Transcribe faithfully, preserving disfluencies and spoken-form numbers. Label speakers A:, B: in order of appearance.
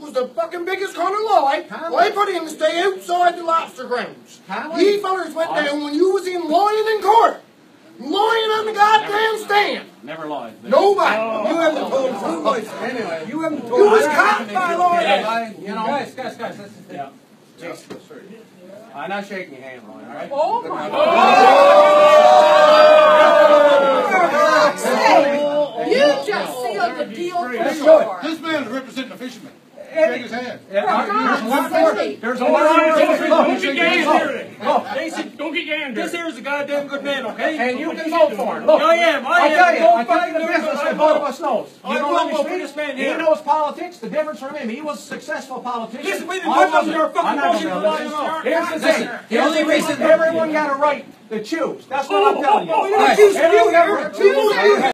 A: was the fucking biggest con of lie. I put him to stay outside the lobster grounds. You fellers went down when you was in lying in court. Lying on the goddamn stand.
B: Never lied.
A: Nobody.
C: Oh.
A: You haven't told the truth.
C: Anyway, you haven't told
A: You was
C: me.
A: caught by lawyers.
B: Yeah, you know,
C: Guys, guys, guys, let's just
B: yeah.
C: Justice.
B: I'm not shaking your hand, Ryan, all right?
D: Oh my God!
A: Oh.
D: You just sealed the deal for
C: That's
D: sure.
E: This man is representing a fisherman. Shake his hand.
C: There's a lot
D: God's
C: more.
D: sake.
C: There's a
B: Don't
C: lot
B: get
C: more.
B: Don't get gangs here.
C: Look,
B: Basic, don't get gangs
F: This
B: here.
F: here's a goddamn good man, okay?
C: and you can vote for him. Look,
F: I am, I
C: I
F: am.
C: tell you,
F: Don't
C: I tell you the
F: fucking
C: business
F: do it.
C: that both of us knows. You
F: I
C: know
F: will
C: on the
F: vote for
C: street,
F: this man
C: he
F: here.
C: knows politics. The difference from him, he was a successful politician.
F: Listen, we've been
C: I
F: putting up
C: wasn't.
F: your fucking
C: I'm not
F: motion
C: gonna
F: for
C: listen.
F: long
C: Here's the
F: Listen,
C: thing.
F: the
C: Here's
F: only
C: the
F: reason-
C: reason everyone got a right to choose. That's what I'm telling you.
F: Oh, oh, we don't choose for you.
C: Everyone got a right to choose.